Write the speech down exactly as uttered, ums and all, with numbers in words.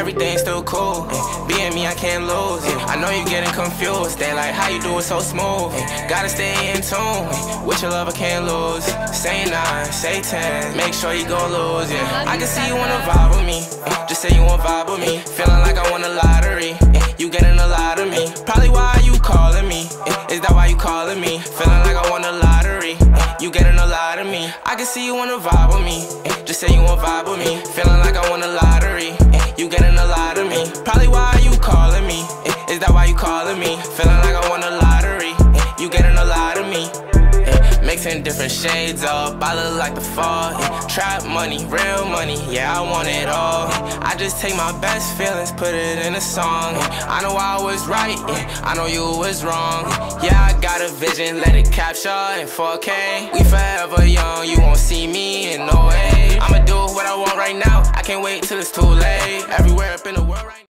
everything's still cool. Being me, I can't lose. I know you're getting confused. They like how you do it so smooth. Gotta stay in tune. With your love, I can't lose. Say nine, say ten. Make sure you gon' lose. Yeah, I can see you wanna vibe with me. Just say you wanna vibe with me. Feeling like I won a lottery. You getting a lot of me. Probably why you calling me. Is that why you calling me? Feeling like I won a lottery. You getting a lot of me. I can see you wanna vibe with me. Just say you wanna vibe with me. Feeling like I won a lottery. You getting a lot of me. Probably why you calling me. Is that why you calling me? Feeling like I won a lottery. You getting a lot of me. Mixing different shades up, I look like the fall. Yeah. Trap money, real money, yeah, I want it all. I just take my best feelings, put it in a song. I know I was right, yeah, I know you was wrong. Yeah, I got a vision, let it capture in four K. We forever young, you won't see me in no way. I'ma do what I want right now, I can't wait till it's too late. Everywhere up in the world right now.